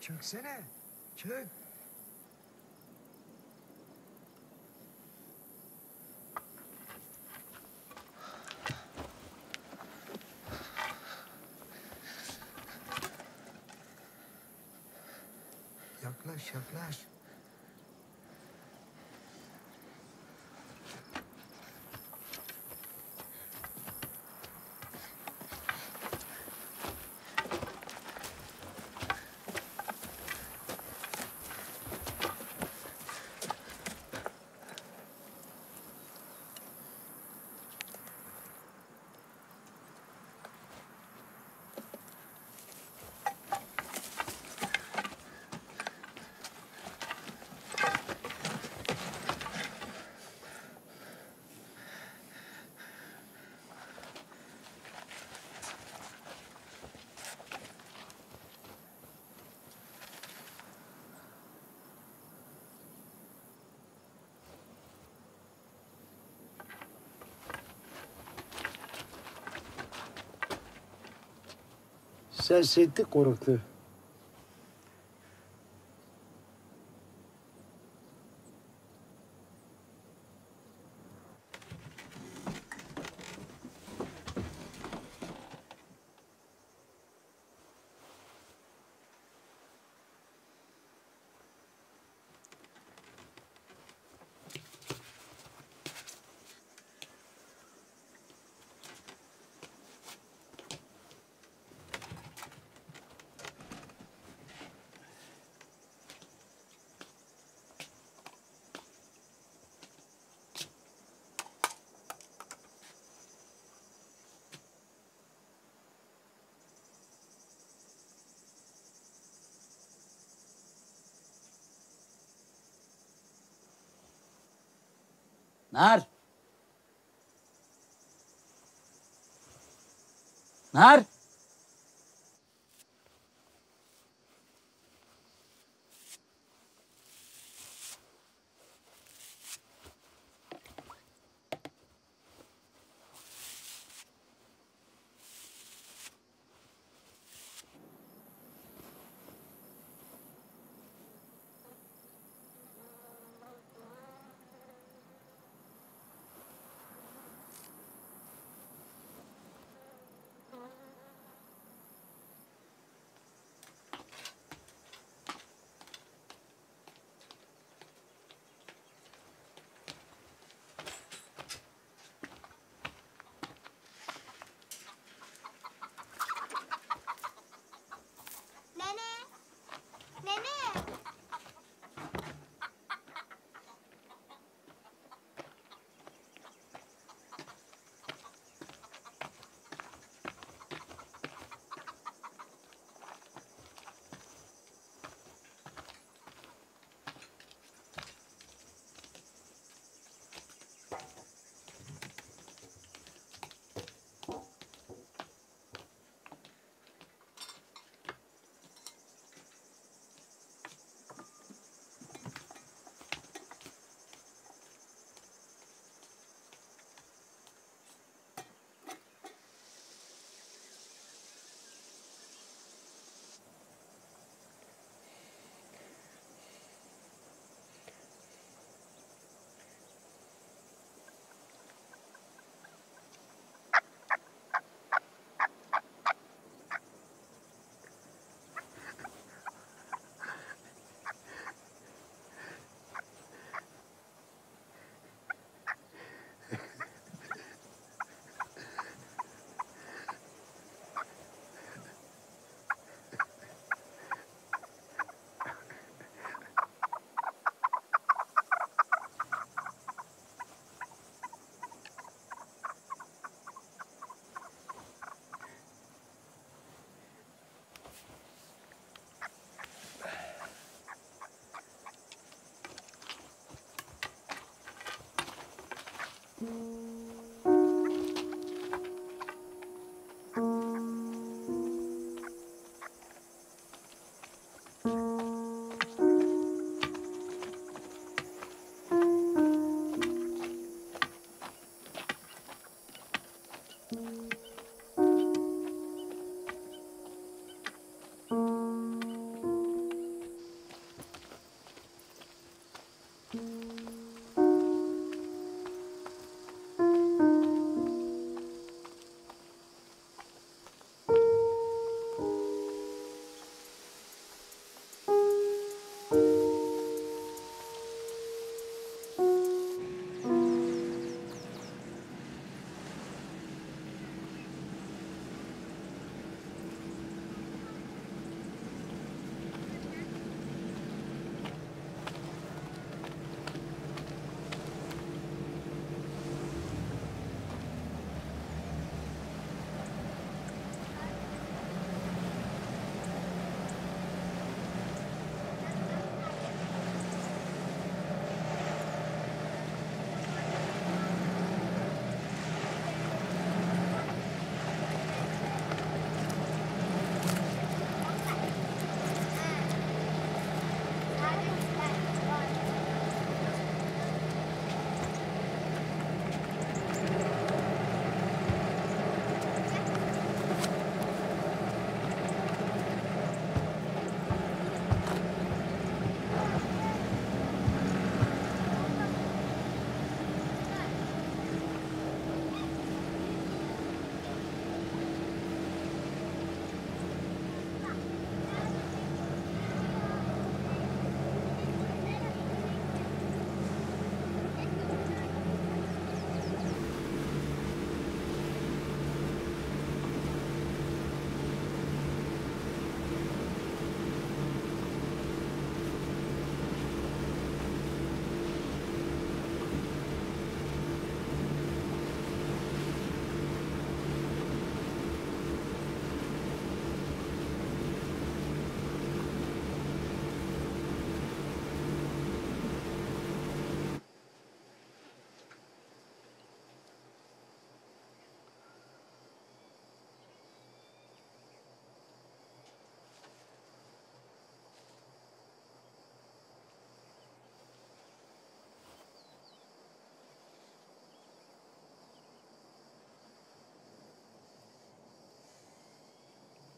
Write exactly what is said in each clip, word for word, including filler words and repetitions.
Çöksene. Çök. Yaklaş, yaklaş. Ses etti korktu. Nar. Nar.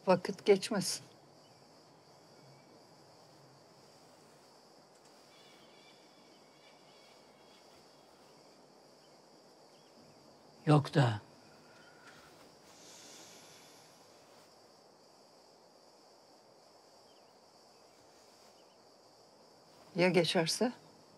Vakit geçmesin. Yok da. Ya geçerse?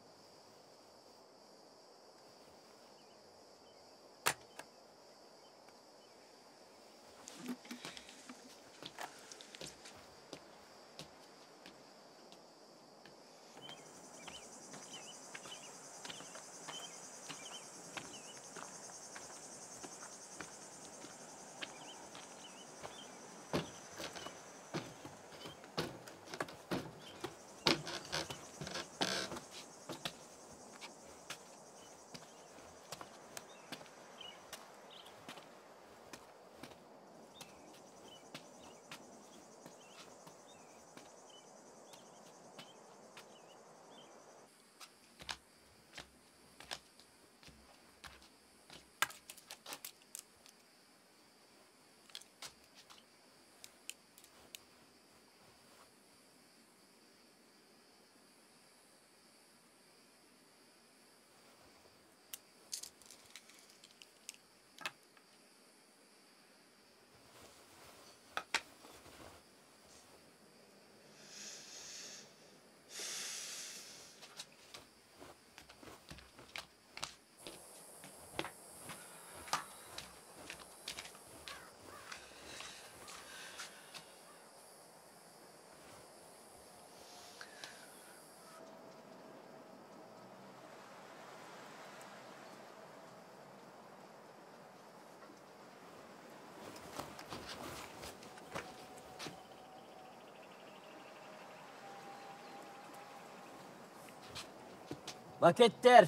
Vakittir.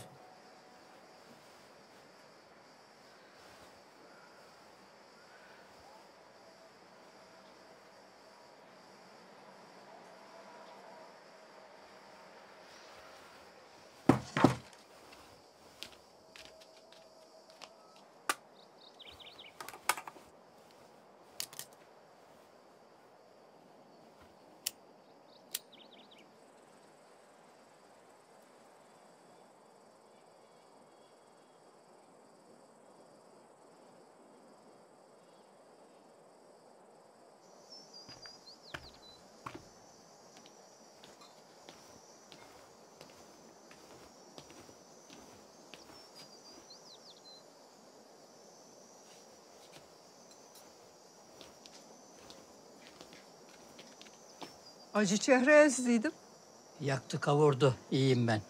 Acı çehre ezdiydim. Yaktı kavurdu. İyiyim ben.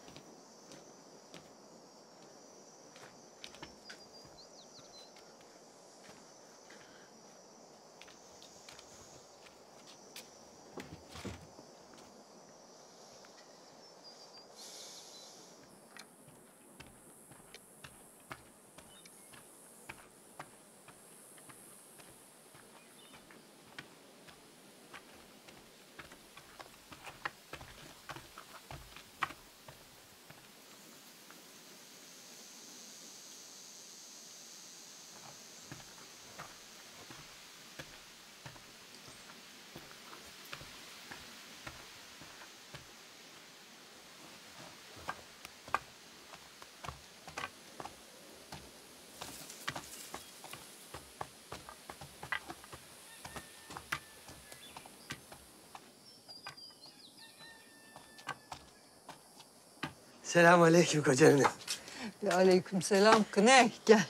Selamünaleyküm koca nene. Ve aleykümselam. Kıney gel.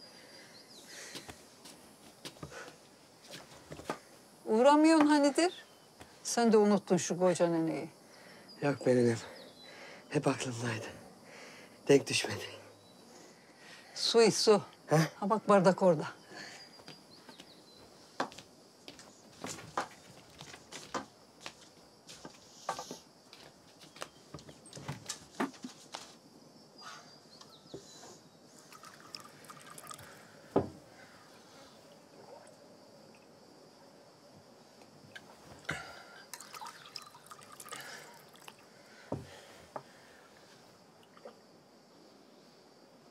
Uğramıyorsun hanidir? Sen de unuttun şu koca neneyi. Yok be nenem. Hep aklımdaydı. Denk düşmedi. Su iç su. He? Ha bak bardak orada.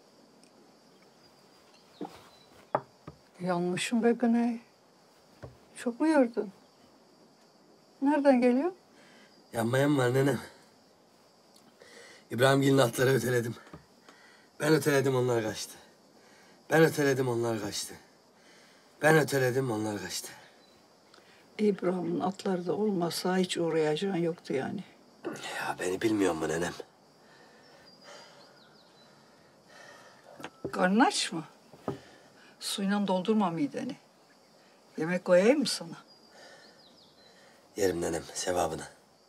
Yanmışım be Güney. Çok mu yordun? Nereden geliyor? Yanmayan var nenem. İbrahimgil'in atları öteledim. Ben öteledim onlar kaçtı. Ben öteledim onlar kaçtı. Ben öteledim onlar kaçtı. İbrahim'in atları da olmasa hiç uğrayacağın yoktu yani. Ya beni bilmiyor mu nenem? Karnın aç mı? Suyla doldurma mideni. Yemek koyayım mı sana? Yerim nenem sevabına.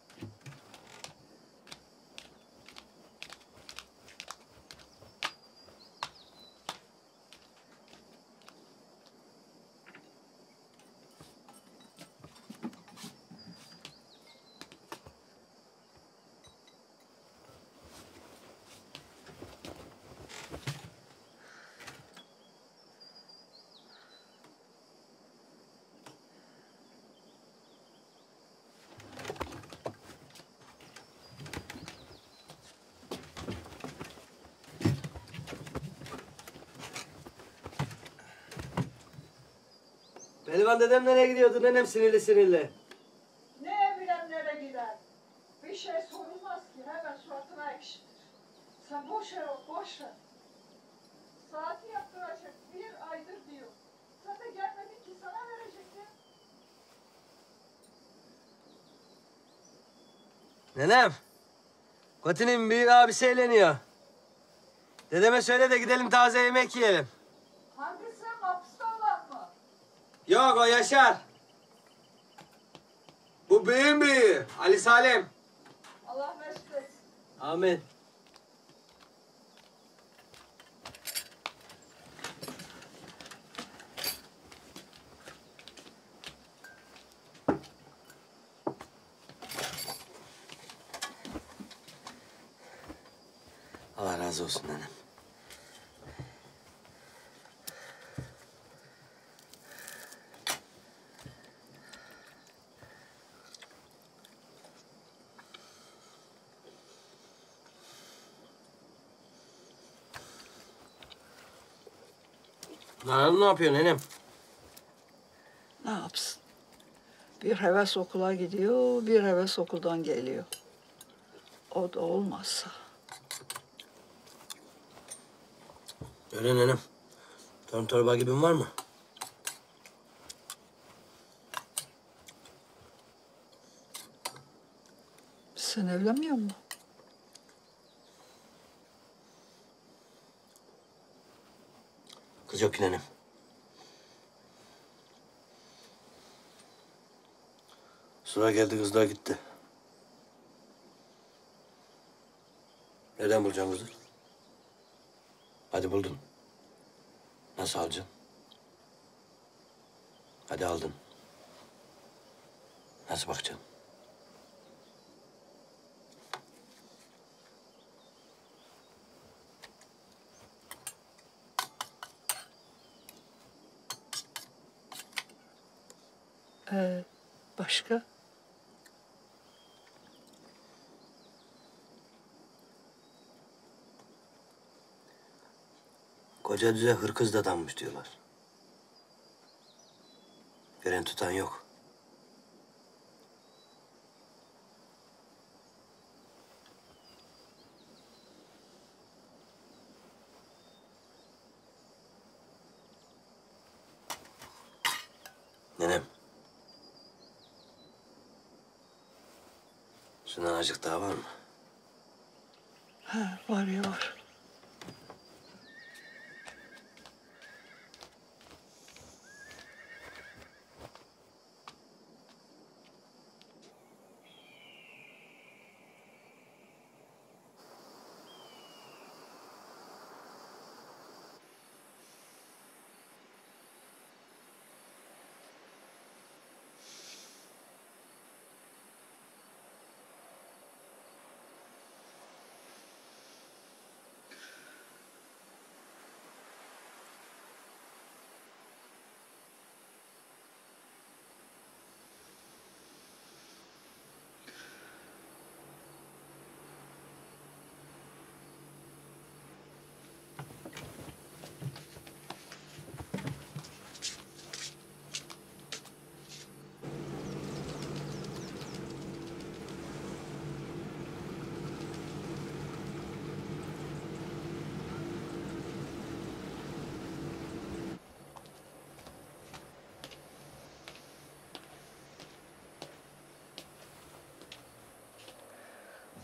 Pehlivan dedem nereye gidiyordu nenem sinirli sinirli? Ne bileyim nereye gider? Bir şey sorulmaz ki hemen suratına ekşitir. Sen boş ver o, boş ver. Saati yaptıracak bir aydır diyor. Sen de gelmedin ki sana verecektim. Nenem, Koti'nin büyük abisi eğleniyor. Dedeme söyle de gidelim taze yemek yiyelim. Hangisi hapiste olan mı? Yok o Yaşar. Bu büyüğün büyüğü Ali Salim. Allah mesut etsin. Amin. Allah razı olsun nenem. Nalan ne yapıyor nenem? Ne yapsın? Bir heves okula gidiyor, bir heves okuldan geliyor. O da olmazsa. Öyle nenem. Torun torba gibin var mı? Sen evlenmiyor musun? Kız yok ki nenem. Sıra geldi kızlar gitti. Nereden bulacaksın kızı? Hadi buldun. Nasıl alacaksın? Hadi aldın. Nasıl bakacaksın? Ee, başka? Koca düze hırkız da danmış diyorlar. Gören tutan yok. Nenem. Şundan azıcık daha var mı? Ha, var ya var.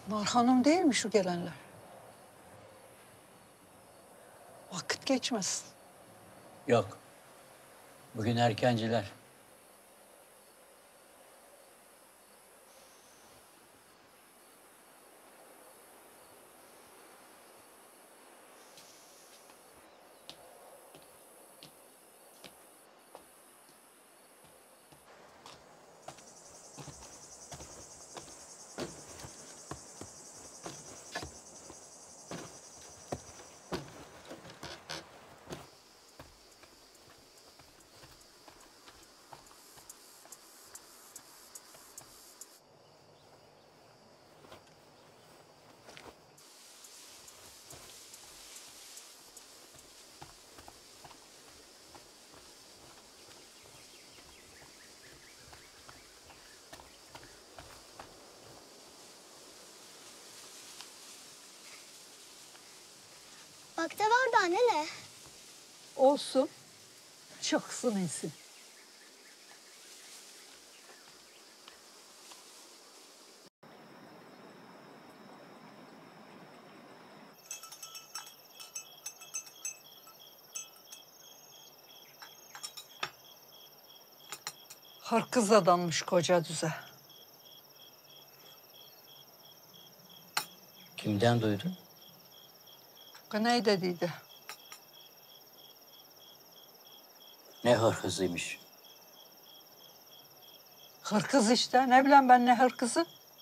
Nar Hanım değil mi şu gelenler? Vakit geçmesin. Yok. Bugün erkenciler. Bak da var da nene. Olsun. Çıksın insin. Hırkız adanmış koca düze. Kimden duydun? Güney dediydi. Ne hırhızıymış. Hırkız işte. Ne bileyim ben ne hırkızı?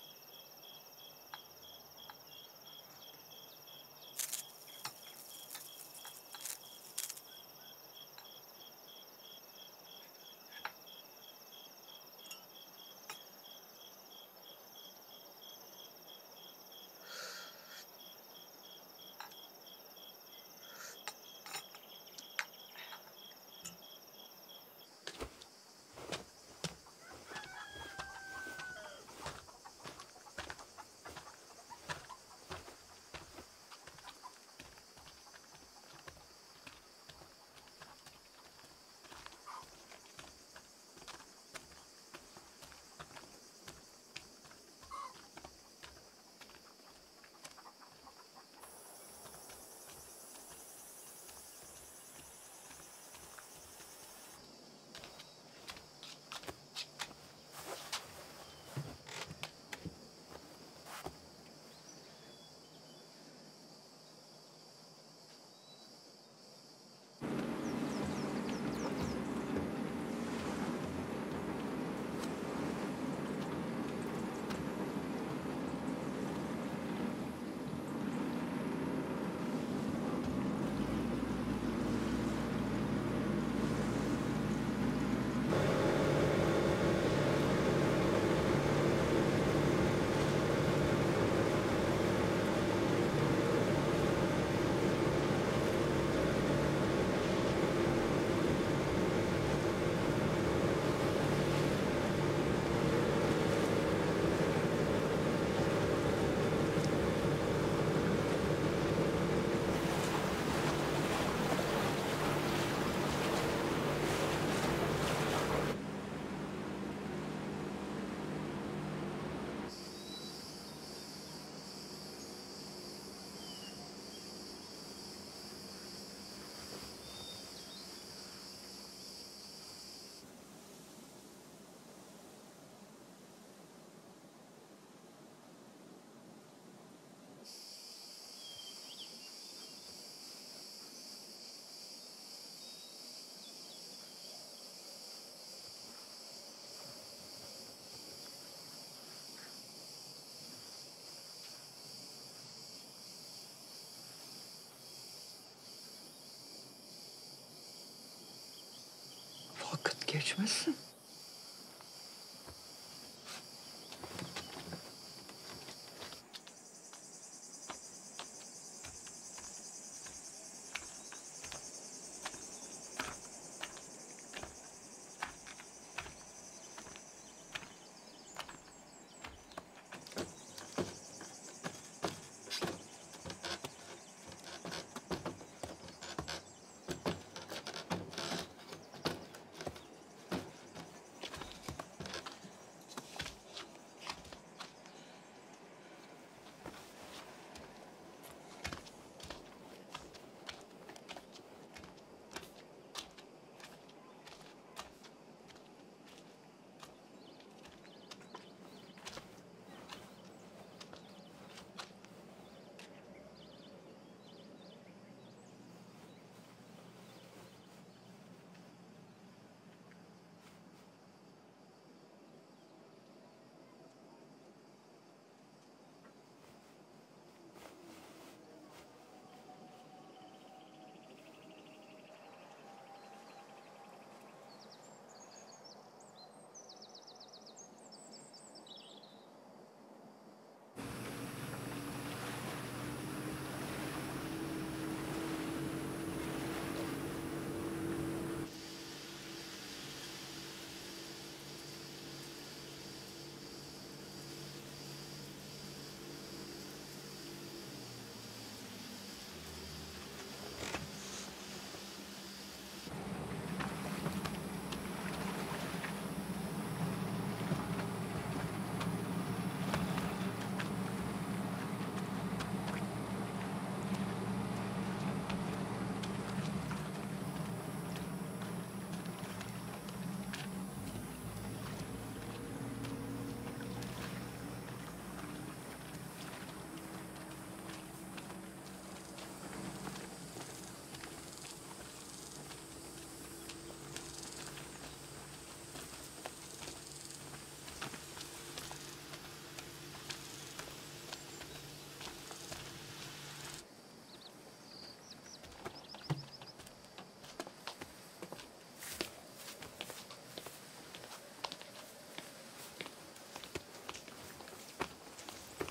Vakit geçmesin.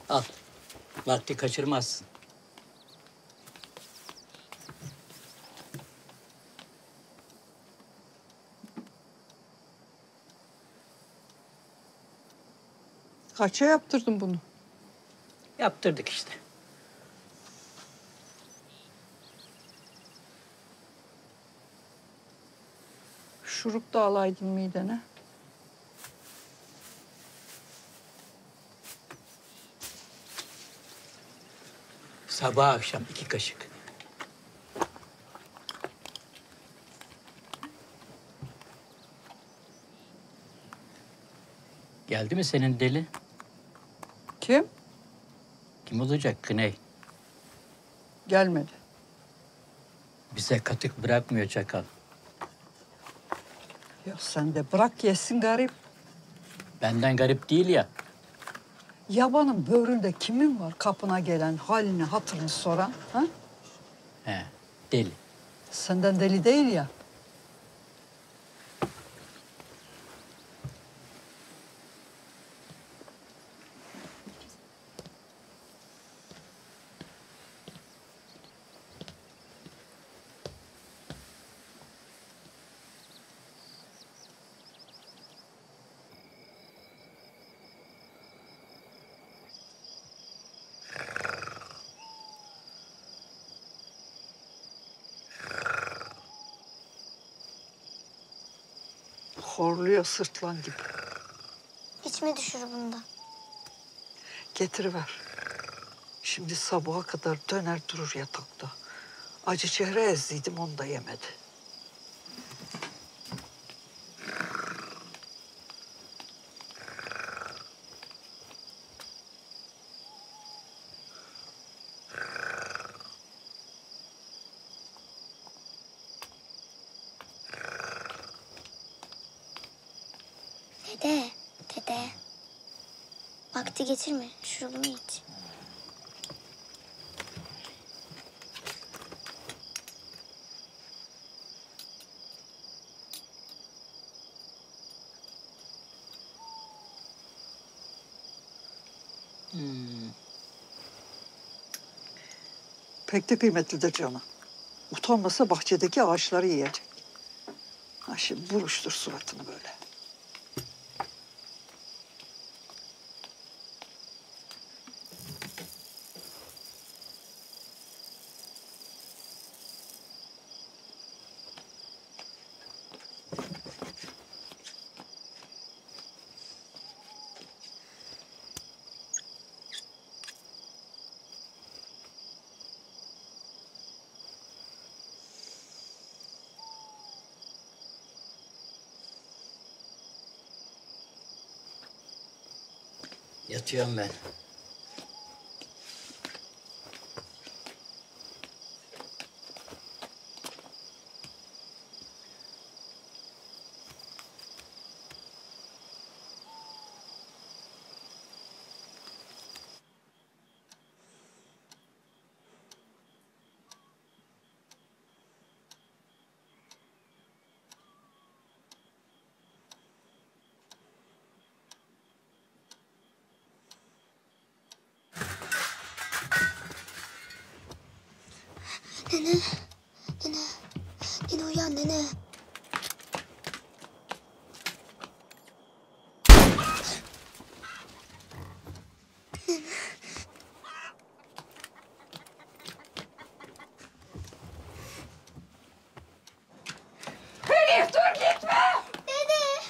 Al. Vakti kaçırmazsın. Kaça yaptırdın bunu? Yaptırdık işte. Şurup da alaydın midene. Sabah akşam iki kaşık. Geldi mi senin deli? Kim? Kim olacak Güney? Gelmedi. Bize katık bırakmıyor çakal. Ya sen de bırak yesin garip. Benden garip değil ya. Yabanın böğründe kimin var kapına gelen, halini hatırını soran? Ha? He, deli. Senden deli değil ya. Horluyor sırtlan gibi. İçime düşür bunda. Getiriver. Şimdi sabaha kadar döner durur yatakta. Acı çehre ezdiydim, onu da yemedi. Dede, dede. Vakti getirme, şurubunu iç. Pek de kıymetlidir canı. Utanmasa bahçedeki ağaçları yiyecek. Ha şimdi buruştur suratını böyle. Yatıyorum ben. Nene, nene. Nene uyan nene. Elif dur gitme. Dede.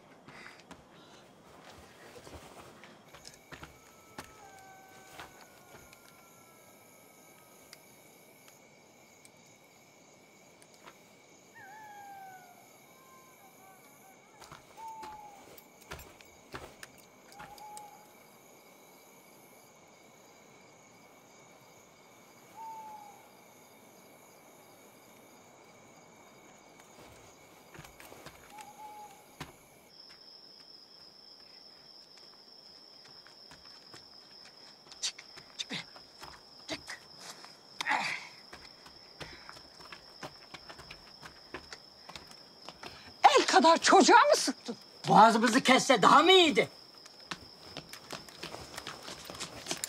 El kadar çocuğa mı sıktın? Boğazımızı kesse daha mı iyiydi?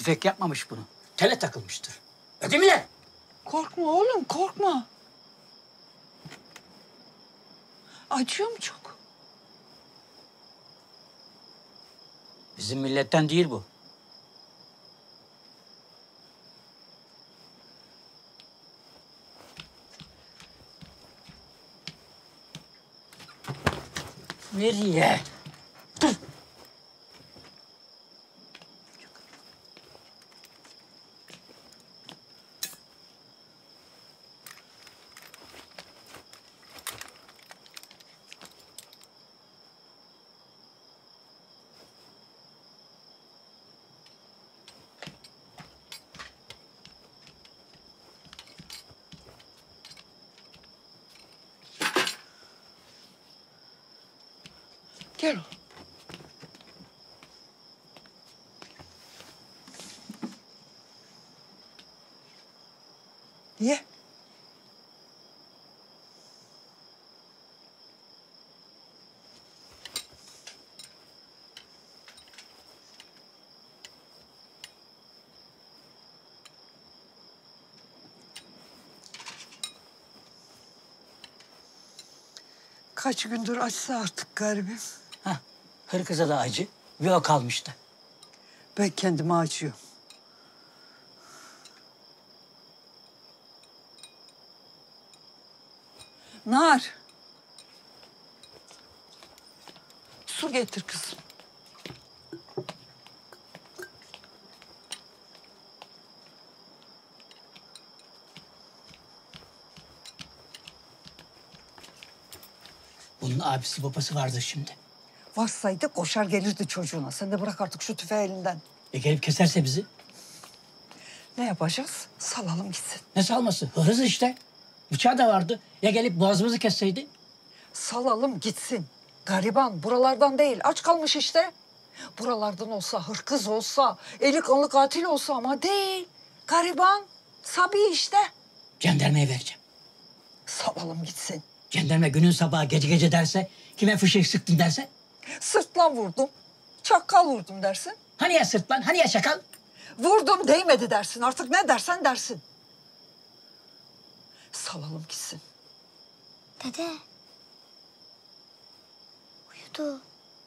Tüfek yapmamış bunu. Tele takılmıştır. Öyle mi lan? Korkma oğlum, korkma. Acıyor mu çok? Bizim milletten değil bu. Nereye? Dur. Gel oğlum. Ye. Kaç gündür açsa artık garibim. Hah, hırkıza da acı. Bir o kalmıştı. Ben kendime acıyorum. Nar. Su getir kızım. Bunun abisi babası vardı şimdi. Varsaydı koşar gelirdi çocuğuna. Sen de bırak artık şu tüfeği elinden. E gelip keserse bizi? Ne yapacağız? Salalım gitsin. Ne salması? Hırız işte. Bıçağı da vardı. Ya gelip boğazımızı kesseydi? Salalım gitsin. Gariban buralardan değil. Aç kalmış işte. Buralardan olsa, hırkız olsa, eli kanlı katil olsa ama değil. Gariban, sabi işte. Jandarmaya vereceğim. Salalım gitsin. Jandarma günün sabahı gece gece derse, kime fişek sıktın derse? Sırtlan vurdum. Çakal vurdum dersin. Hani ya sırt lan, hani ya şakal? Vurdum değmedi dersin. Artık ne dersen dersin. Salalım gitsin. Dede. Uyudu.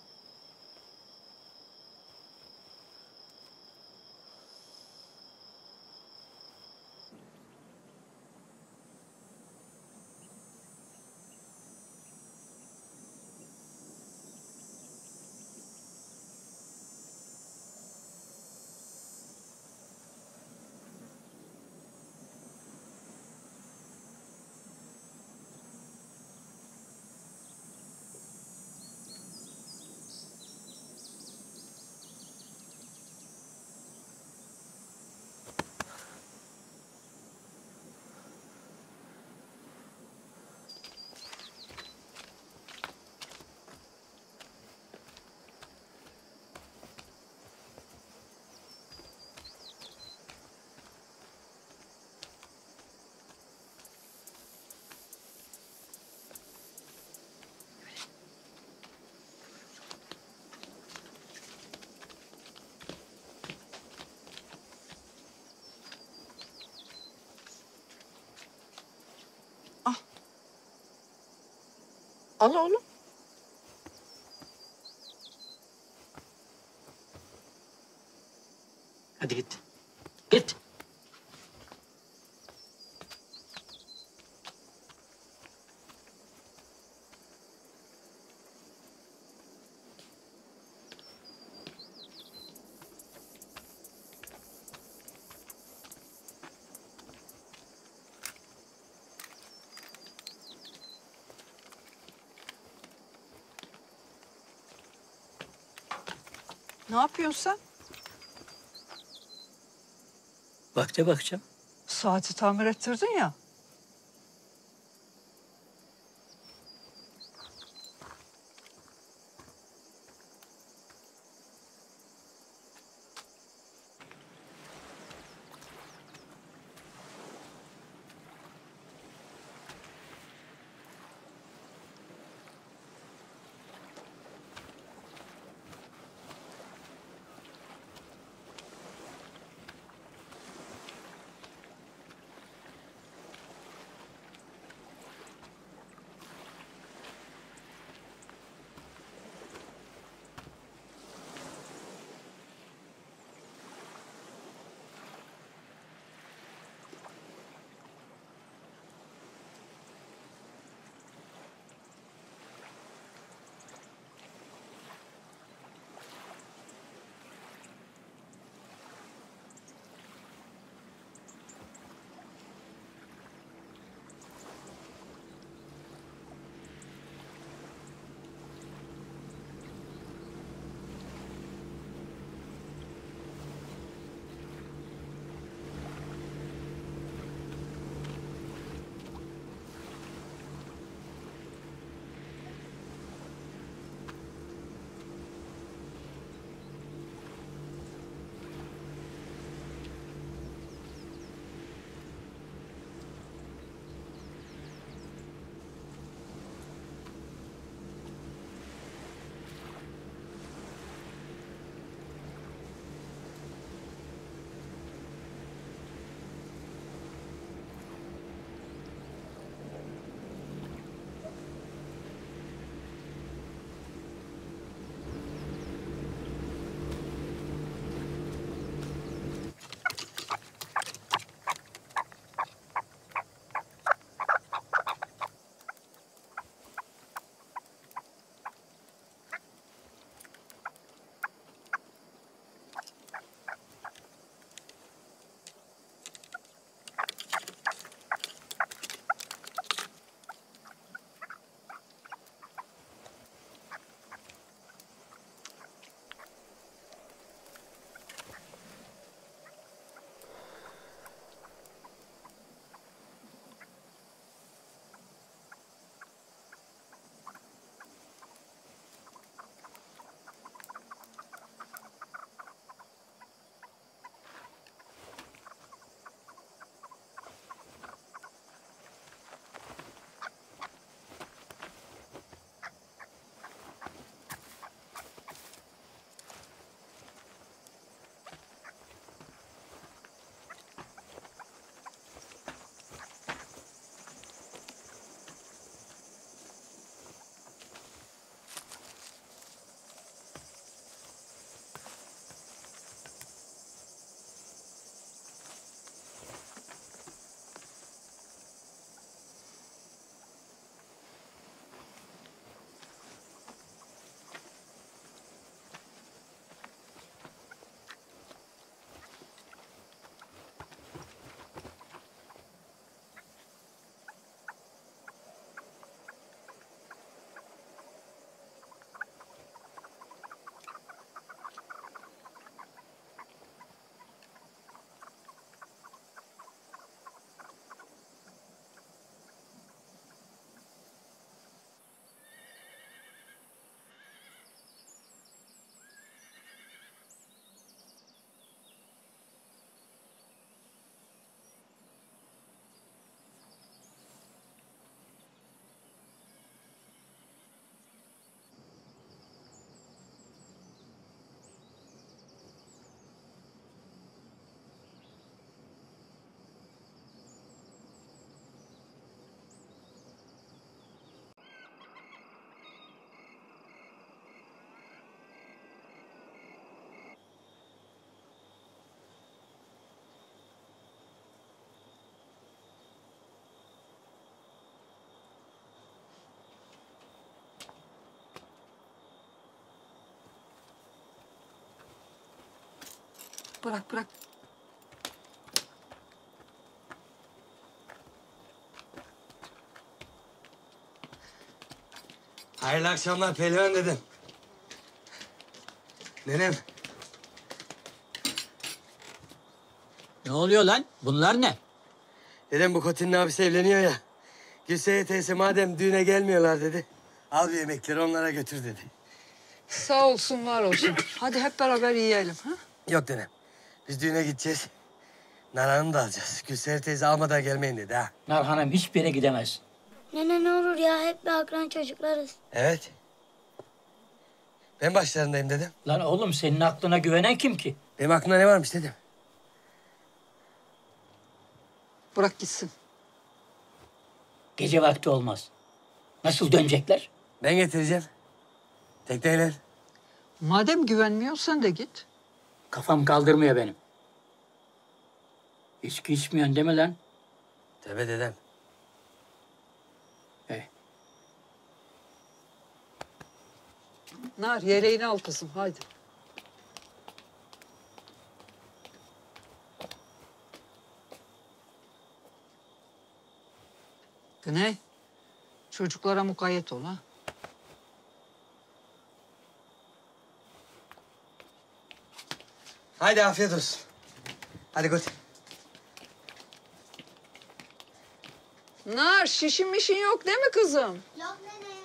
Al oğlum. Hadi git. Git. Ne yapıyorsun sen? Vakte bakacağım. Saati tamir ettirdin ya. bırak bırak. Hayırlı akşamlar Pehlivan dedem. Nenem. Ne oluyor lan? Bunlar ne? Dedem bu Kotin'in abisi evleniyor ya. Gülseye teyze madem düğüne gelmiyorlar dedi. Al bir yemekleri onlara götür dedi. Sağ olsun var olsun. Hadi hep beraber yiyelim. Ha? Yok nenem. Biz düğüne gideceğiz. Nana'nı da alacağız. Gülseye teyze almadan gelmeyin dedi ha. Nar Hanım hiçbir yere gidemez. Nene ne olur ya hep bir akran çocuklarız. Evet. Ben başlarındayım dedim. Lan oğlum senin aklına güvenen kim ki? Benim aklımda ne varmış dedim. Bırak gitsin. Gece vakti olmaz. Nasıl dönecekler? Ben getireceğim. Tekneyle. Madem güvenmiyorsun sen de git. Kafam kaldırmıyor benim. İçki içmiyorsun değil mi lan? Tabii dedem. He. Nar yeleğini al kızım haydi. Güney, çocuklara mukayyet ol ha. Haydi afiyet olsun. Hadi götür. Nar şişin mişin yok değil mi kızım? Yok nene.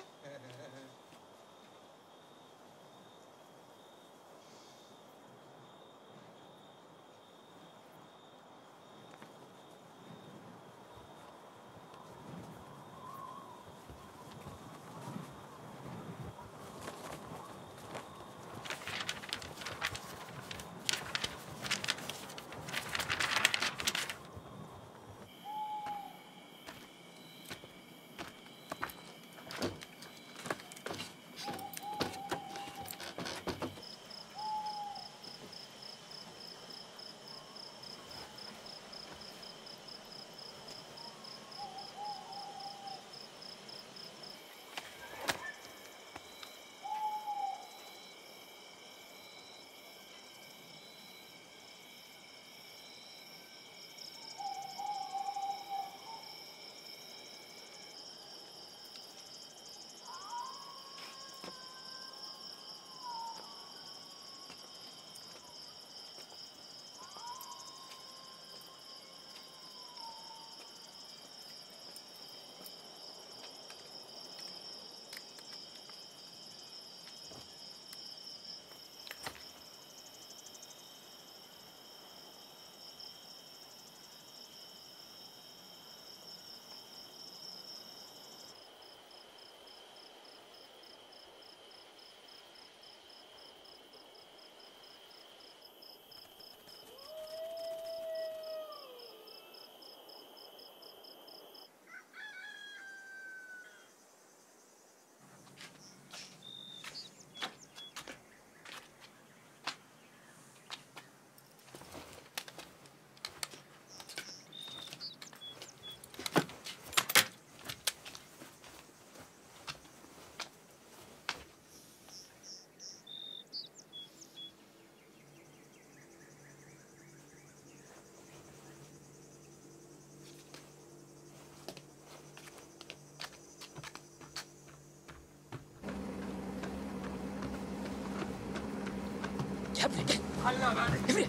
Gel buraya gel. Gel buraya.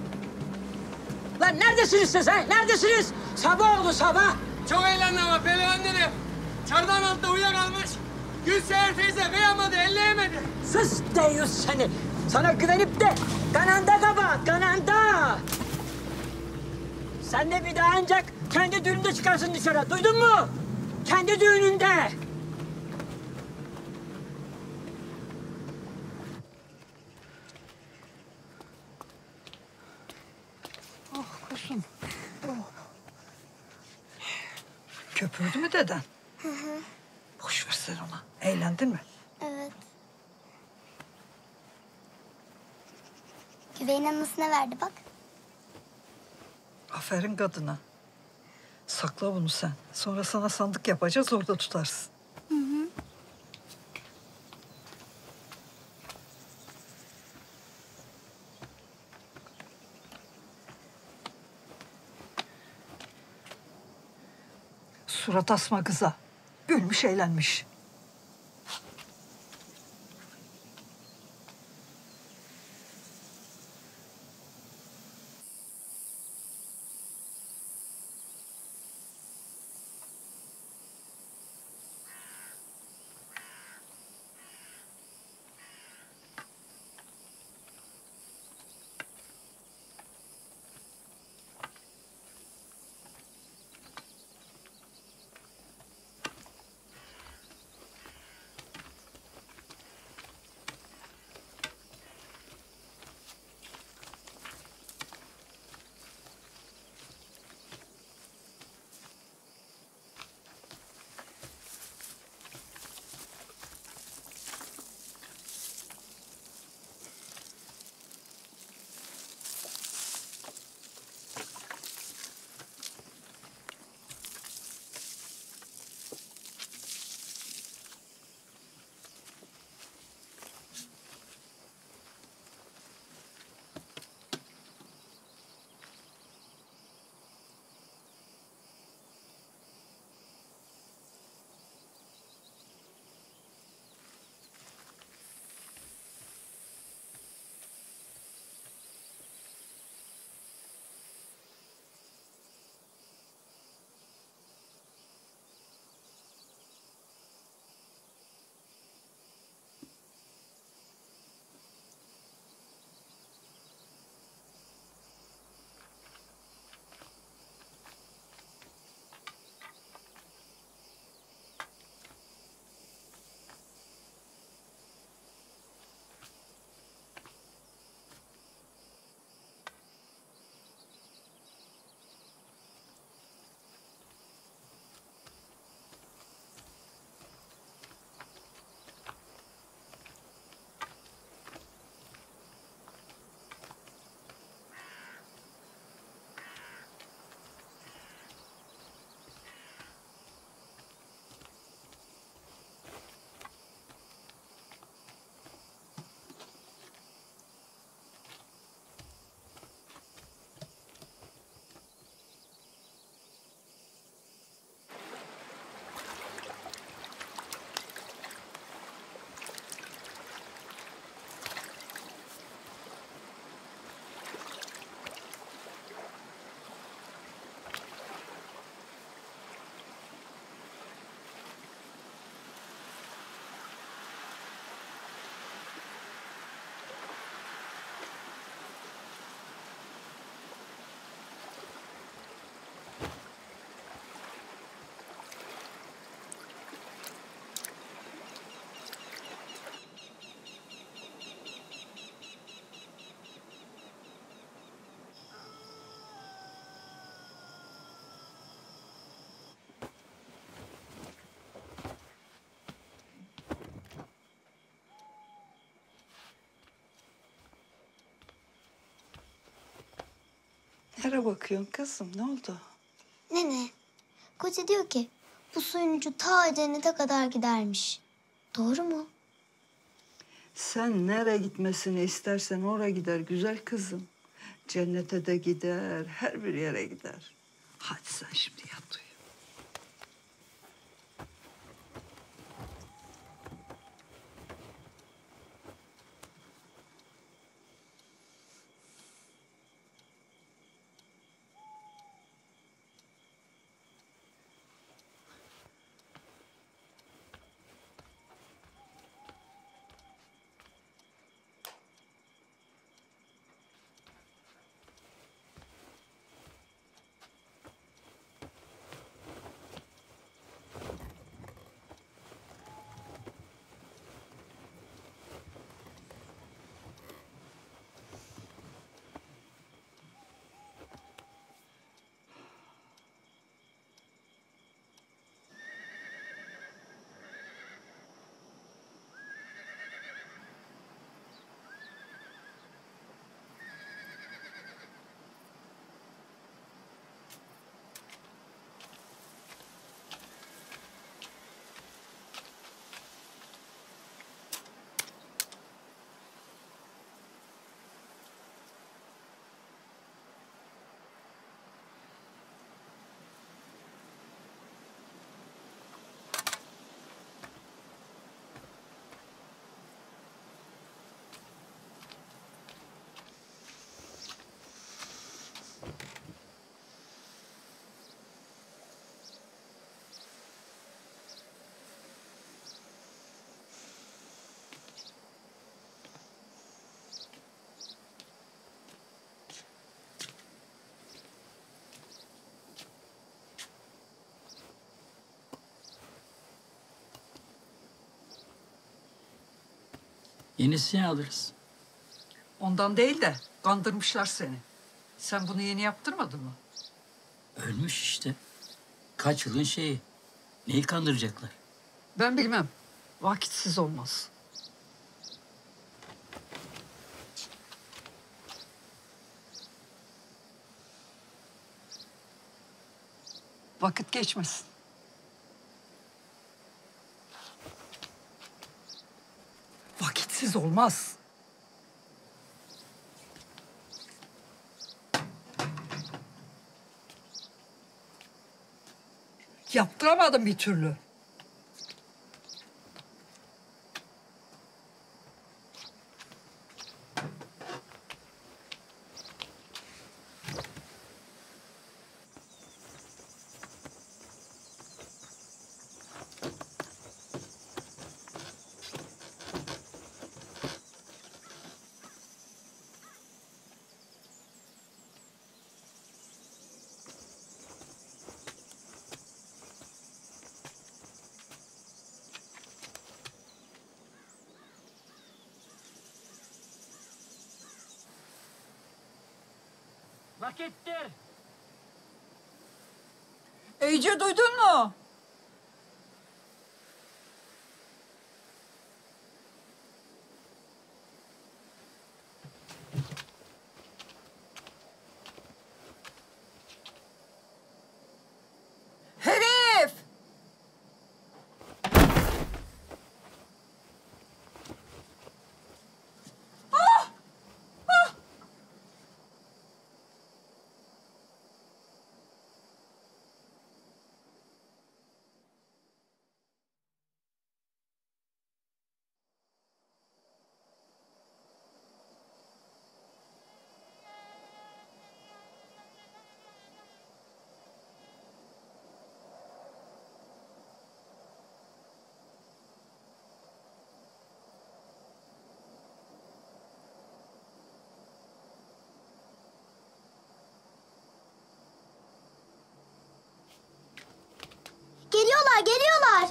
Lan neredesiniz siz ha? Neredesiniz? Sabah oldu sabah. Çok eğlendi ama Pehlivan dedem. Çardan altta uyuyakalmış. Gülseher teyze kıyamadı, elleyemedi. Sus deyiz seni. Sana güvenip de kananda kabahat, kananda. Sen de bir daha ancak kendi düğününde çıkarsın dışarı. Duydun mu? Kendi düğününde. Oh kuzum. Oh. Köpürdü mü deden? Hı hı. Boş ver sen ona. Eğlendin mi? Evet. Güveyin annesine verdi bak. Aferin kadına. Sakla bunu sen. Sonra sana sandık yapacağız orada tutarsın. Hı hı. Surat asma kıza. Gülmüş eğlenmiş. Nereye bakıyorsun kızım? Ne oldu? Nene, koca diyor ki bu suyun ucu ta cennete kadar gidermiş. Doğru mu? Sen nereye gitmesini istersen oraya gider güzel kızım. Cennete de gider, her bir yere gider. Hadi sen şimdi yat uyu. Yenisini alırız. Ondan değil de kandırmışlar seni. Sen bunu yeni yaptırmadın mı? Ölmüş işte. Kaç yılın şeyi. Neyi kandıracaklar? Ben bilmem. Vakitsiz olmaz. Vakit geçmesin. Vakitsiz olmaz. Yaptıramadım bir türlü. Vakittir. İyice duydun mu? Herif! Geliyorlar, geliyorlar.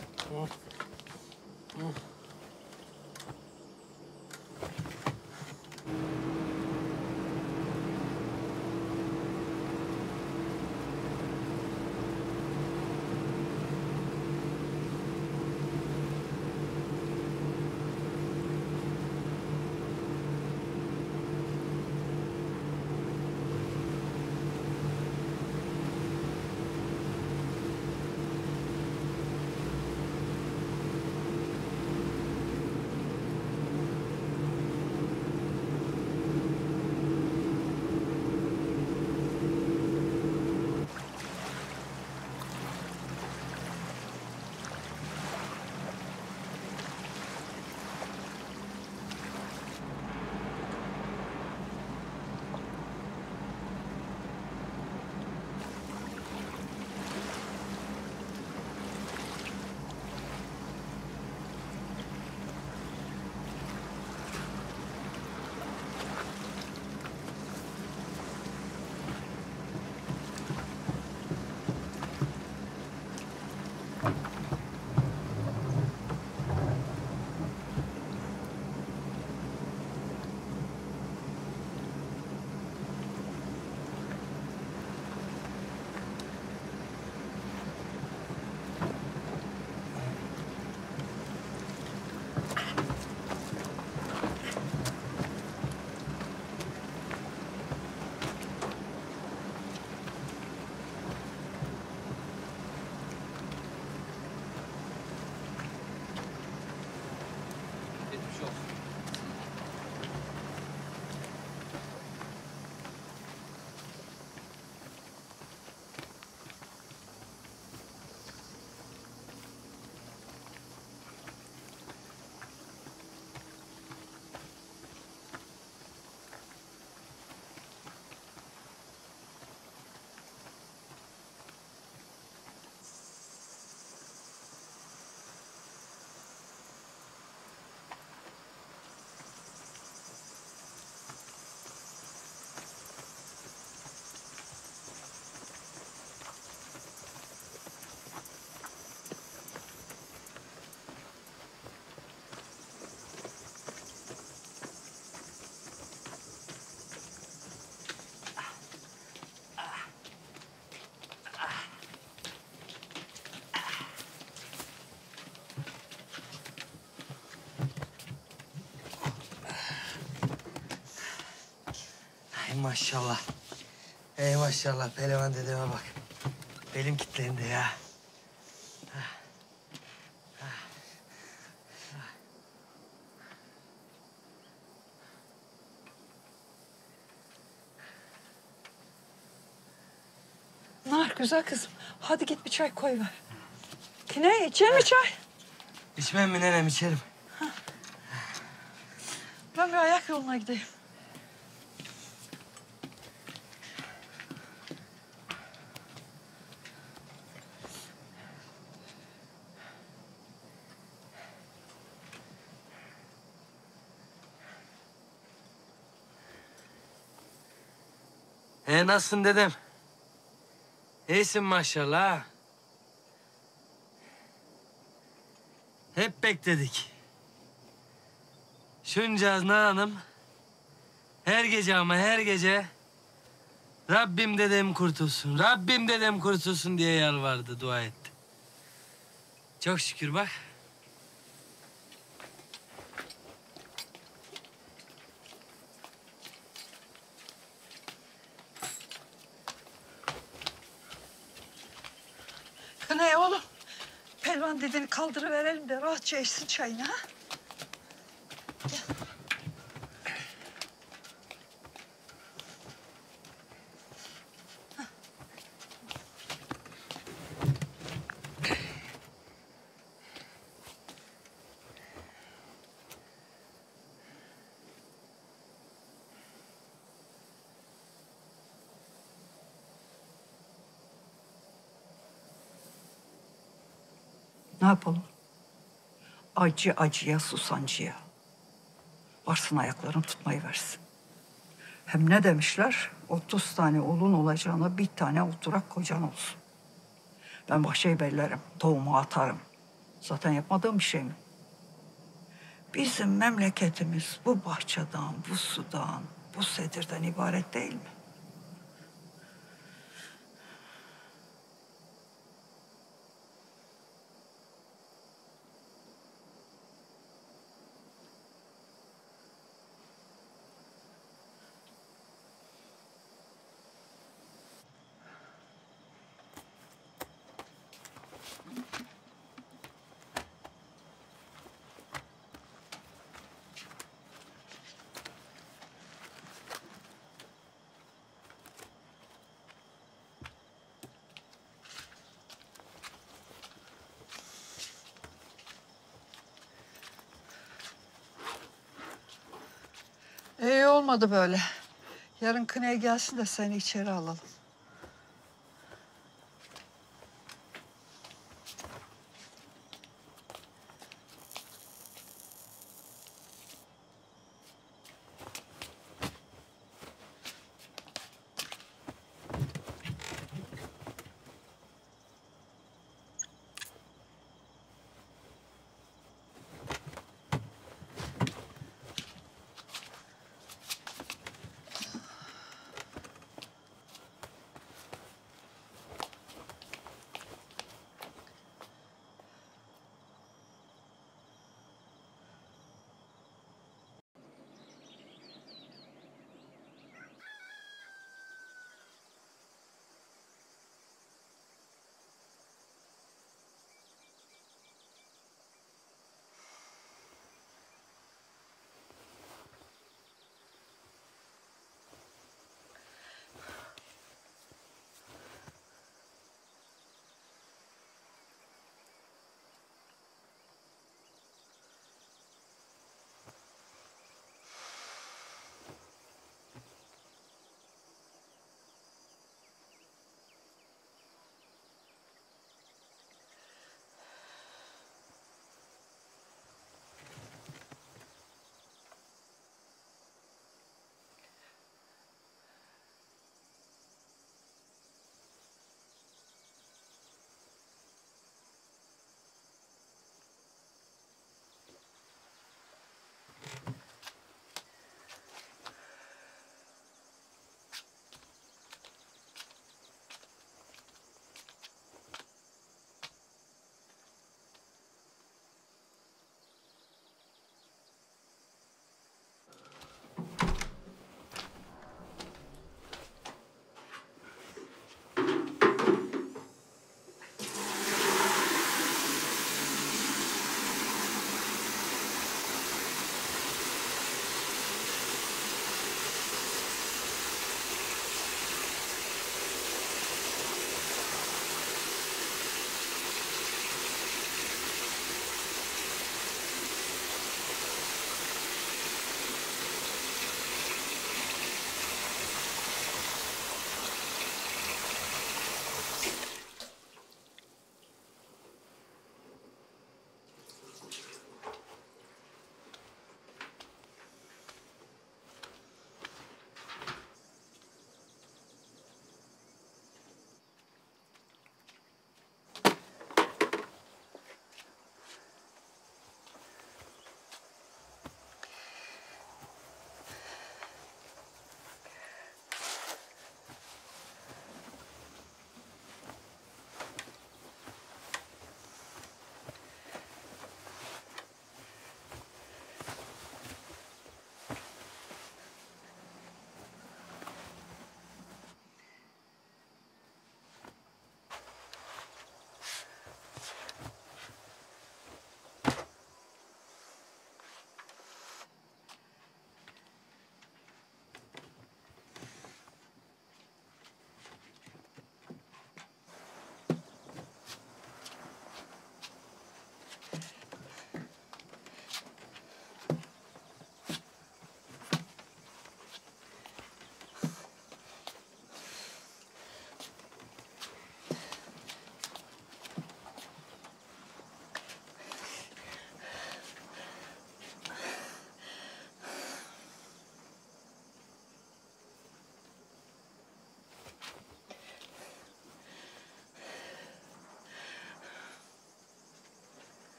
Ey maşallah. Ey maşallah pehlivan dedeme bak. Belim kilitlendi ya. Nar güzel kızım. Hadi git bir çay koy ver. Kine içer mi çay? İçmem mi nenem içerim. Ben bir ayak yoluna gideyim. E nasılsın dedem? İyisin maşallah ha. Hep bekledik. Şunca Nar Hanım her gece ama her gece Rabbim dedem kurtulsun, Rabbim dedem kurtulsun diye yalvardı, dua etti. Çok şükür bak. Kınay oğlum. Pelvan dedeni kaldırıverelim de rahatça içsin çayını ha. Ne yapalım? Acı acıya susancıya. Varsın ayakların tutmayı versin. Hem ne demişler? Otuz tane oğlun olacağına bir tane oturak kocan olsun. Ben bahçeyi bellerim, tohumu atarım. Zaten yapmadığım bir şey mi? Bizim memleketimiz bu bahçeden, bu sudan, bu sedirden ibaret değil mi? İyi olmadı böyle. Yarın Kınaya gelsin de seni içeri alalım.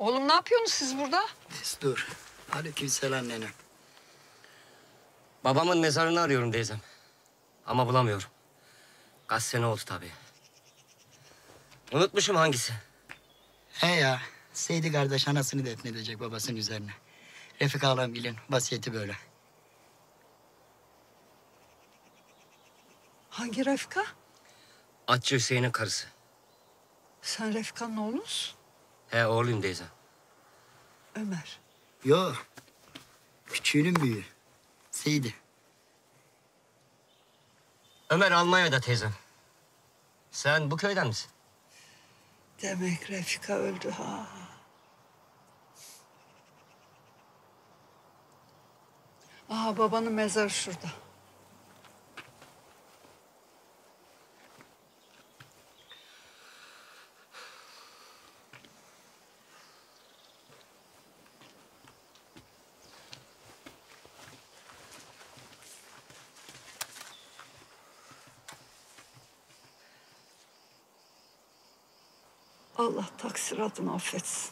Oğlum ne yapıyorsunuz siz burada? Destur. Aleykümselam nene. Babamın mezarını arıyorum teyzem. Ama bulamıyorum. Kaç sene oldu tabii. Unutmuşum hangisi. He ya. Seydi kardeş anasını defnedecek babasının üzerine. Refik ağam bilin vasiyeti böyle. Hangi Refika? Atçı Hüseyin'in karısı. Sen Refika'nın oğlusun. He oğluyum teyzem. Ömer. Yo. Küçüğünün büyüğü. Seydi. Ömer Almanya'da teyzem. Sen bu köyden misin? Demek Refika öldü ha. Aha babanın mezarı şurada. Allah taksiratını affetsin.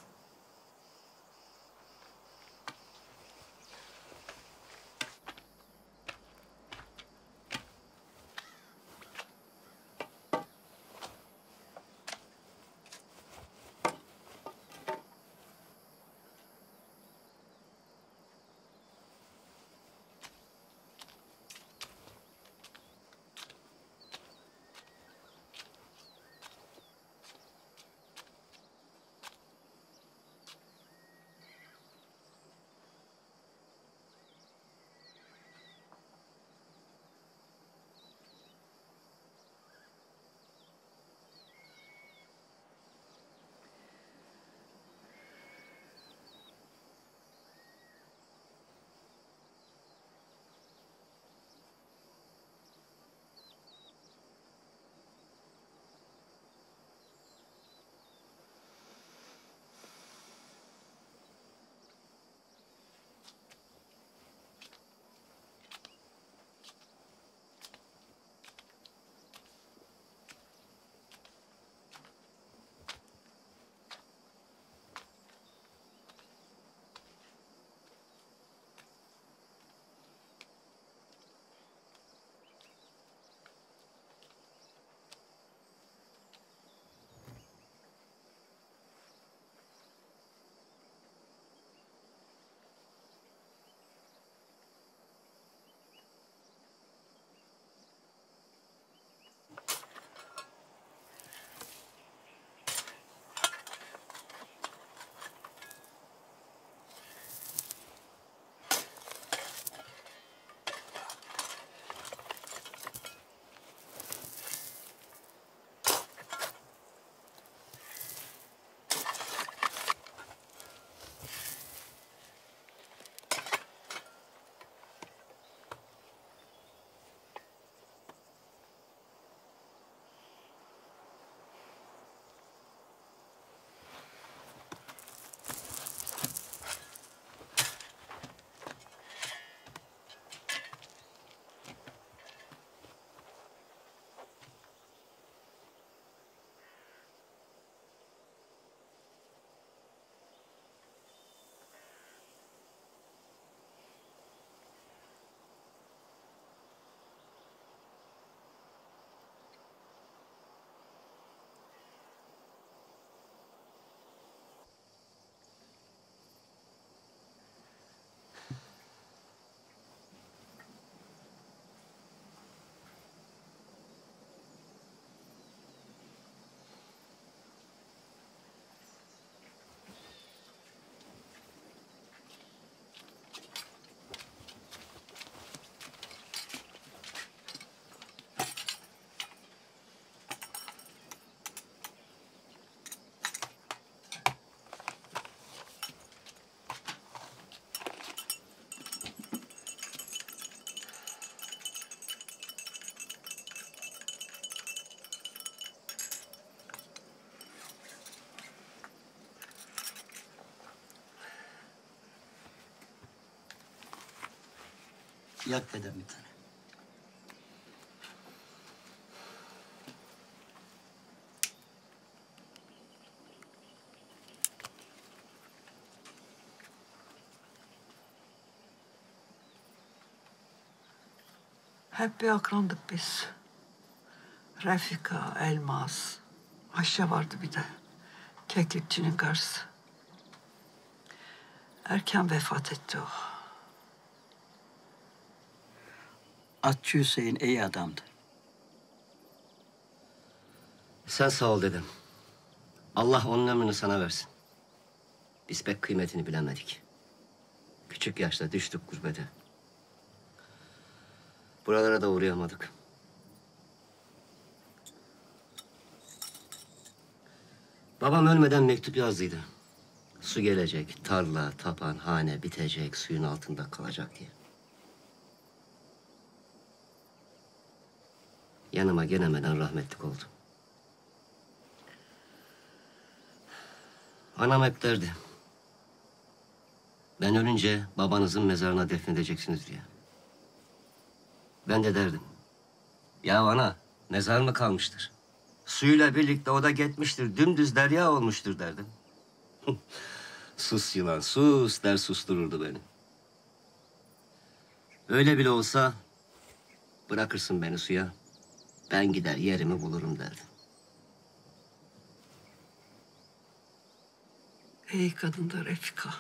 Yak dedem bir tane. Hep bir akrandık biz. Refika, Elmas, Ayşe vardı bir de. Keklikçinin karısı. Erken vefat etti o. Atçı Hüseyin iyi adamdı. Sen sağ ol dedim. Allah onun ömrünü sana versin. Biz pek kıymetini bilemedik. Küçük yaşta düştük gurbete. Buralara da uğrayamadık. Babam ölmeden mektup yazdıydı. Su gelecek, tarla, tapan, hane bitecek, suyun altında kalacak diye. Yanıma gelemeden rahmetlik oldu. Anam hep derdi. Ben ölünce babanızın mezarına defnedeceksiniz diye. Ben de derdim. Ya ana, mezar mı kalmıştır? Suyuyla birlikte o da gitmiştir, dümdüz derya olmuştur derdim. Sus yılan, sus der sustururdu beni. Öyle bile olsa bırakırsın beni suya. Ben gider yerimi bulurum derdim. İyi kadın da Refika.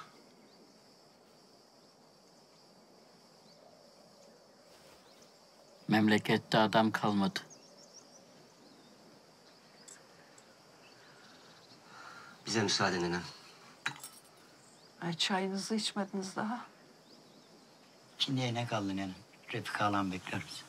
Memlekette adam kalmadı. Bize müsaade nenem. Ay çayınızı içmediniz daha. Şimdiye ne kaldı nenem? Refika halam bekler bizi.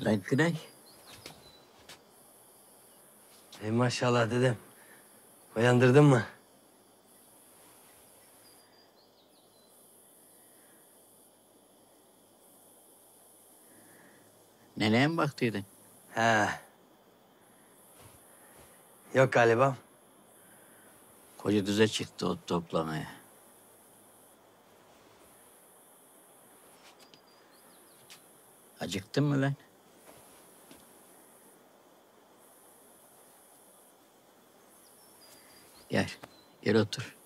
Lan Güney. Ey maşallah dedem. Uyandırdın mı? Neneye mi baktıydın? He. Yok galiba. Koca düze çıktı ot toplamaya. Acıktın mı lan? Gel, gel otur.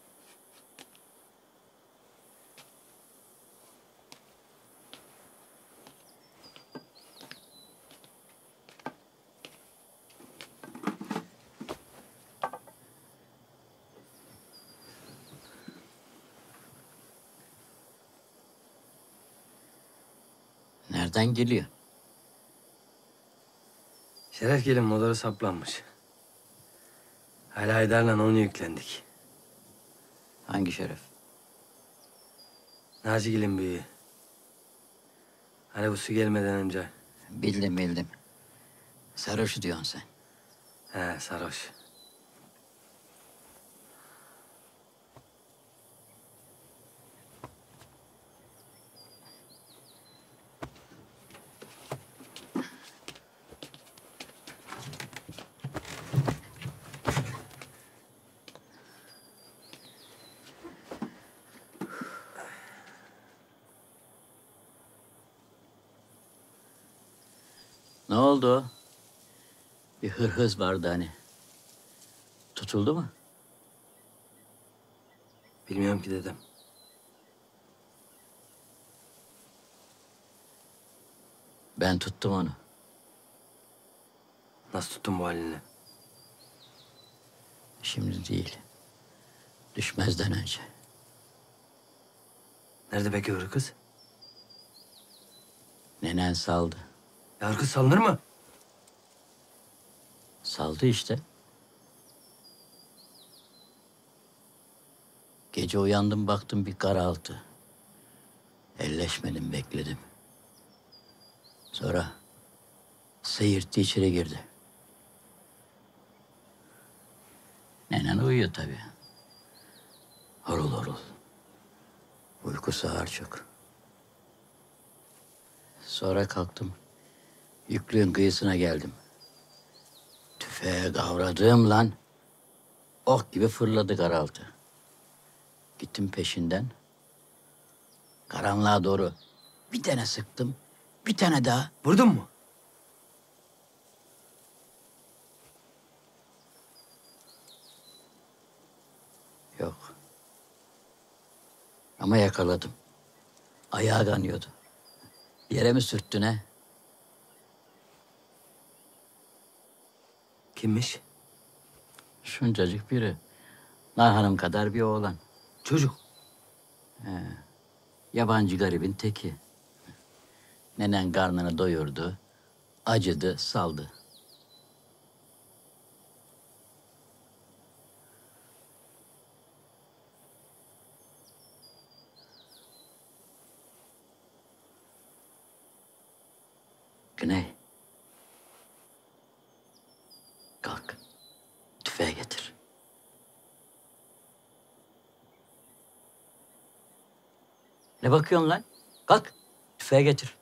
Nereden geliyor? Şeref gelin motoru saplanmış. Hala Haydar'la onu yüklendik. Hangi Şeref? Nacigil'in büyüğü. Hani bu su gelmeden önce. Bildim bildim. Sarhoşu diyorsun sen. He sarhoş. Ne oldu o? Bir hırhız vardı hani. Tutuldu mu? Bilmiyorum ki dedem. Ben tuttum onu. Nasıl tuttun bu halinle? Şimdi değil. Düşmezden önce. Nerede peki o kız? Nenen saldı. Ya kız salınır mı? Saldı işte. Gece uyandım baktım bir karaltı. Elleşmedim bekledim. Sonra seyirtti içeri girdi. Nenen uyuyor tabii. Horul horul. Uykusu ağır çok. Sonra kalktım. Yüklüğün kıyısına geldim. Tüfeğe kavradığım lan. Ok gibi fırladı karaltı. Gittim peşinden. Karanlığa doğru bir tane sıktım. Bir tane daha. Vurdun mu? Yok. Ama yakaladım. Ayağı kanıyordu. Yere mi sürttü ne? Kimmiş? Şuncacık biri. Nar Hanım kadar bir oğlan. Çocuk. He. Yabancı garibin teki. Nenen karnını doyurdu. Acıdı, saldı. Güney. Kalk. Tüfeği getir. Ne bakıyorsun lan? Kalk. Tüfeği getir.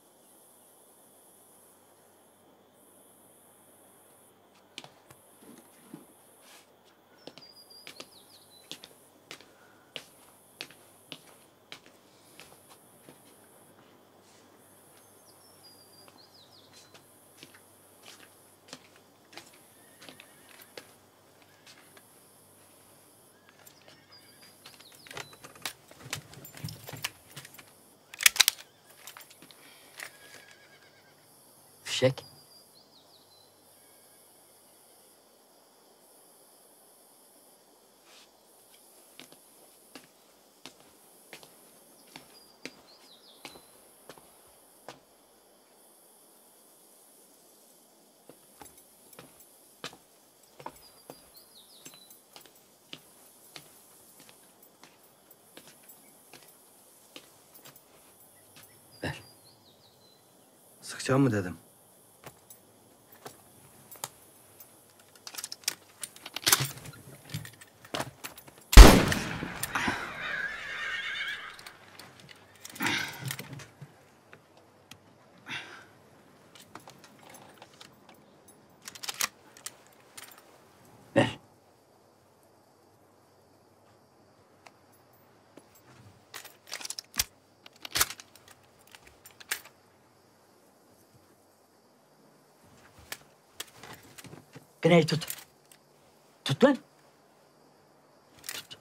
Fişek. Ver. Sıkacağım mı dedim. Kıneyi tut. Tut lan. Tut.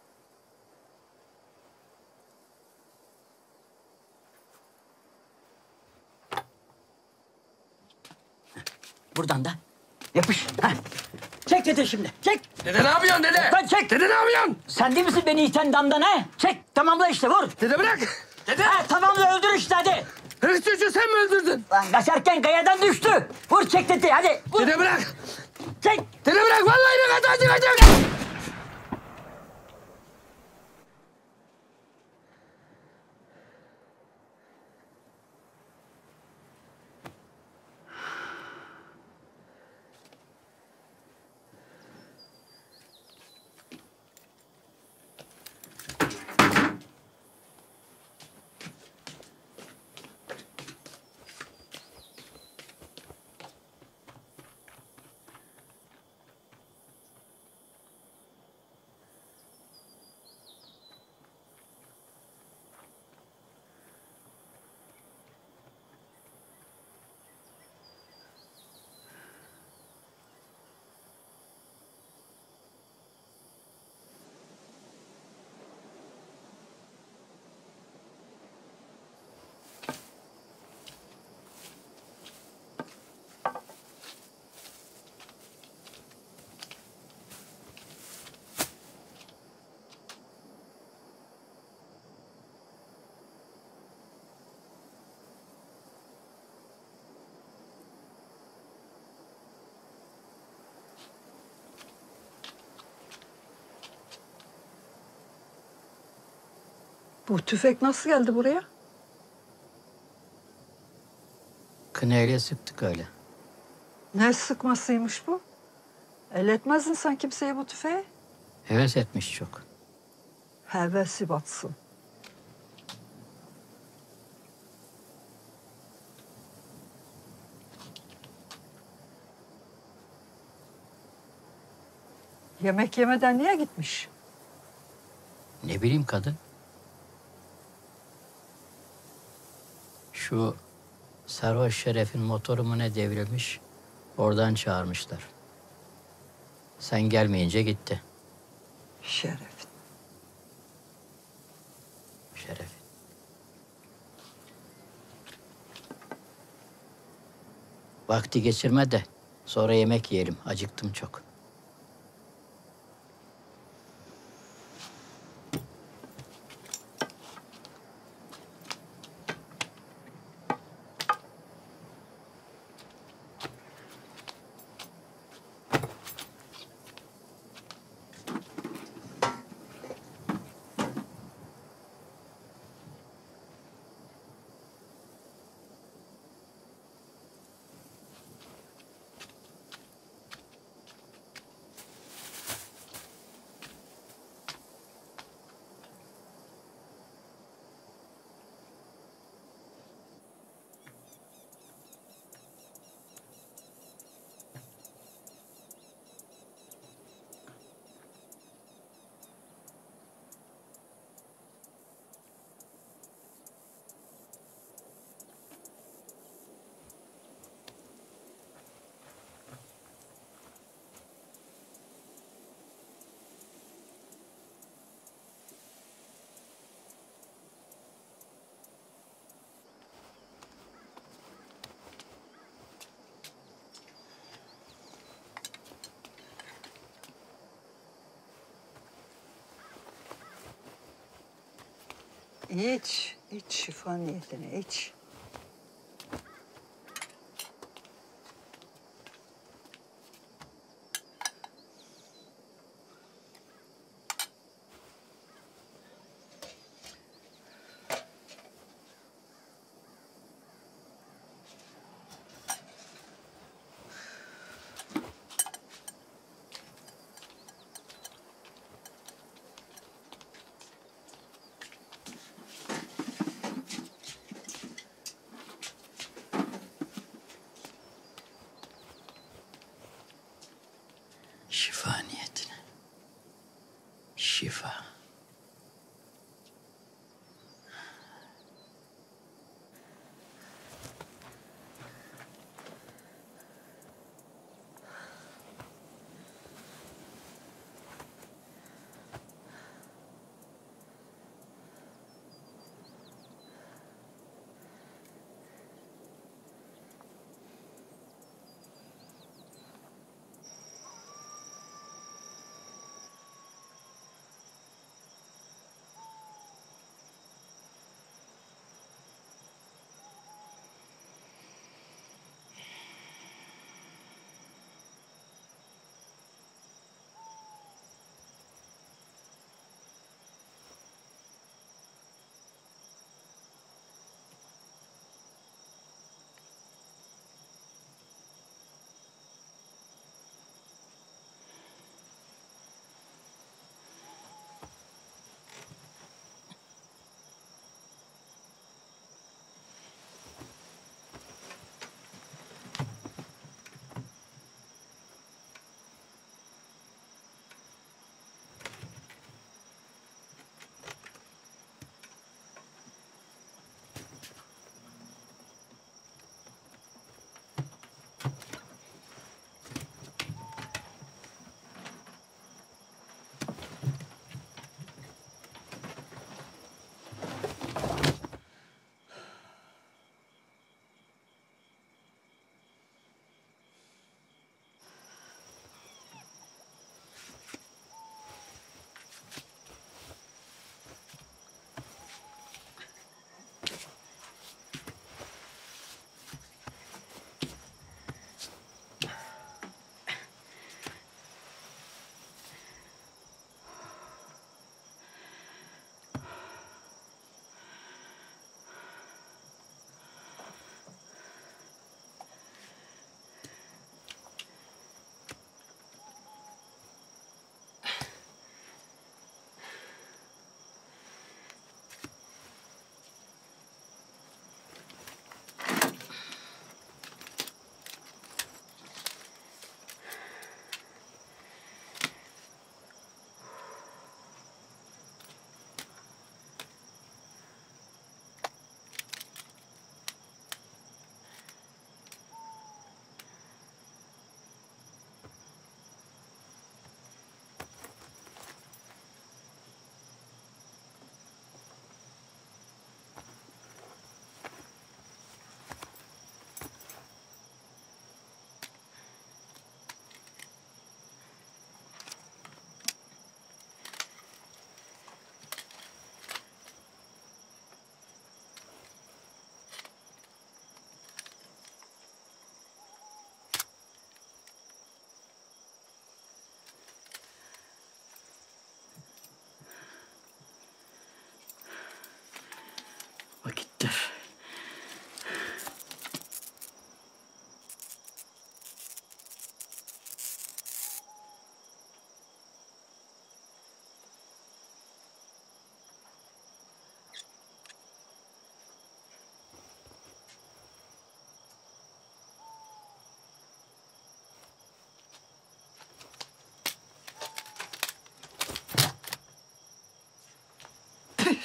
Buradan da yapış. Heh. Çek dede şimdi. Çek. Dede ne yapıyorsun dede? Lan çek. Dede ne yapıyorsun? Sen değil misin beni iten damdan ha? Çek. Tamamla işte vur. Dede bırak. Dede. Ha, tamamla öldür işte hadi. Hırs çocuğu sen mi öldürdün? Lan kaçarken kayadan düştü. Vur çek dedi hadi. Vur. Dede bırak. Çek. Dede bırak. Vallahi bak hadi hadi hadi. Bu tüfek nasıl geldi buraya? Kıneyle sıktık öyle. Ne sıkmasıymış bu? El etmezdin sen kimseye bu tüfeği. Heves etmiş çok. Hevesi batsın. Yemek yemeden niye gitmiş? Ne bileyim kadın. Şu sarhoş Şeref'in motoru mu ne devrilmiş. Oradan çağırmışlar. Sen gelmeyince gitti. Şeref. Şeref. Vakti geçirme de sonra yemek yiyelim. Acıktım çok. İç, iç şifa niyetine iç.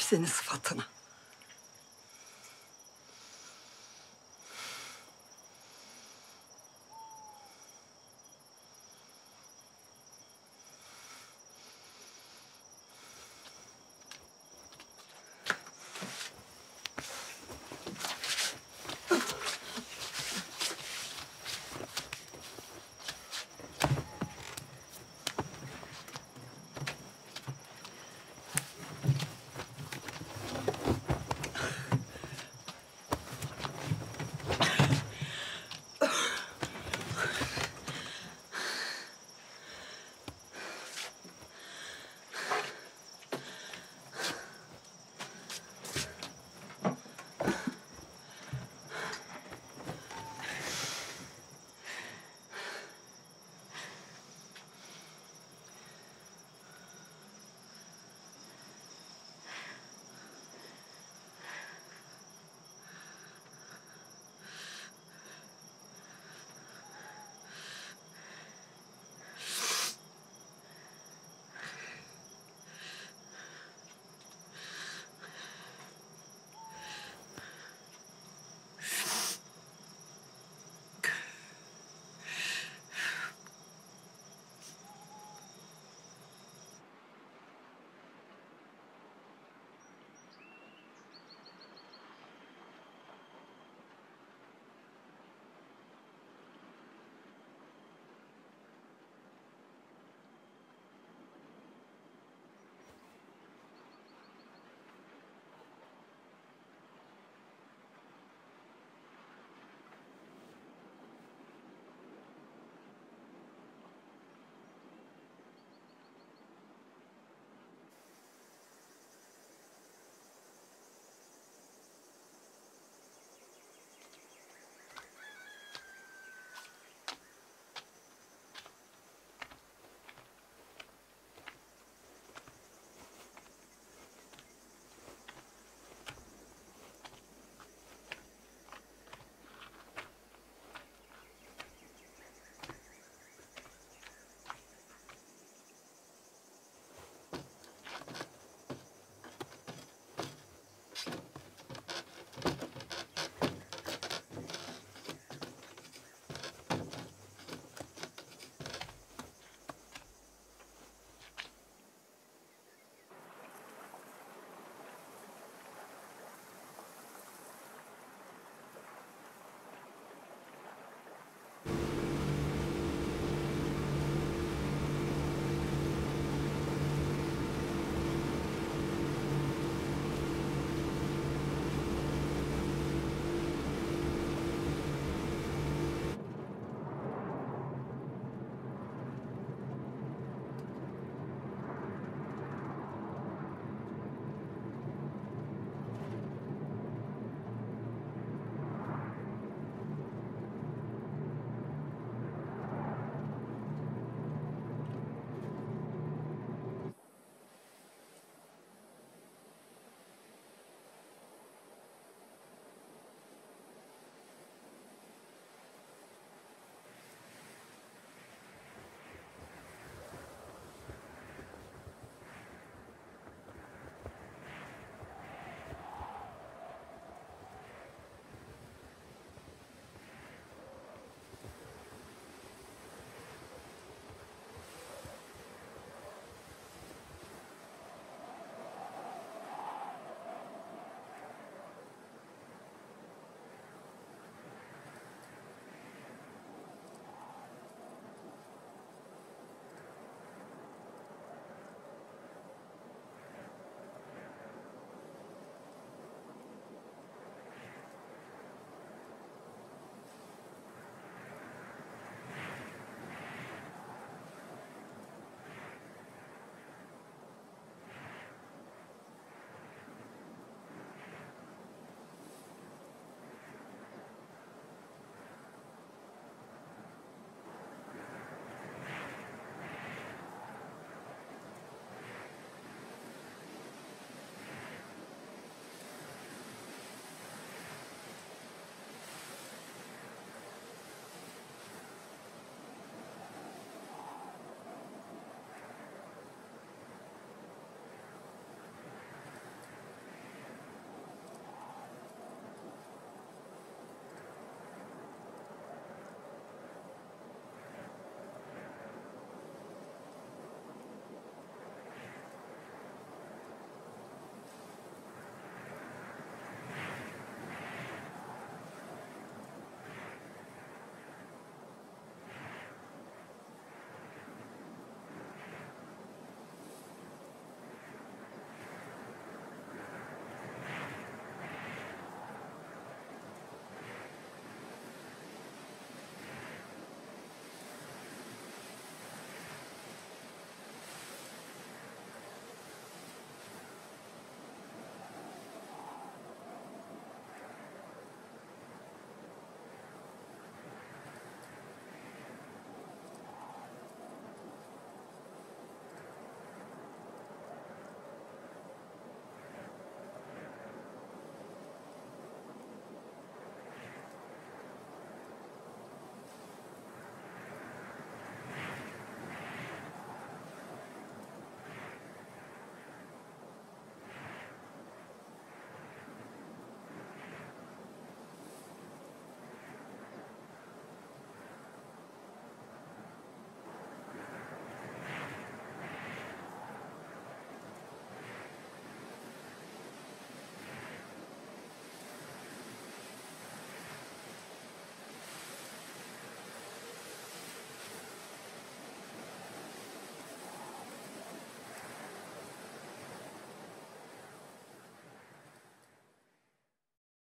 senin sıfatına.